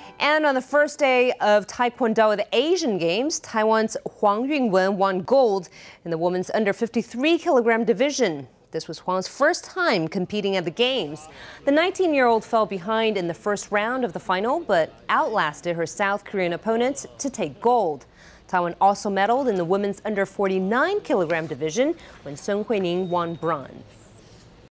And on the first day of taekwondo at the Asian Games, Taiwan's Huang Yun-wen won gold in the women's under 53-kilogram division. This was Huang's first time competing at the Games. The 19-year-old fell behind in the first round of the final, but outlasted her South Korean opponents to take gold. Taiwan also medaled in the women's under 49-kilogram division when Sun Nuei-ning won bronze.